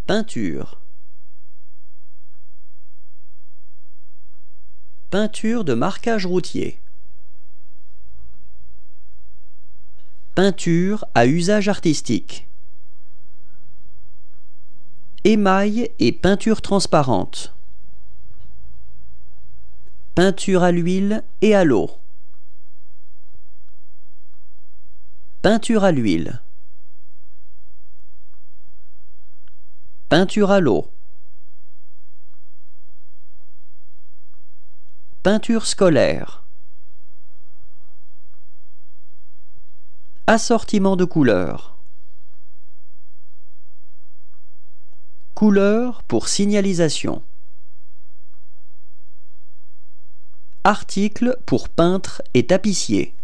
Peinture. Peinture de marquage routier. Peinture à usage artistique. Émail et peinture transparente. Peinture à l'huile et à l'eau. Peinture à l'huile. Peinture à l'eau. Peinture scolaire. Assortiment de couleurs. Couleurs pour signalisation. Article pour peintre et tapissier.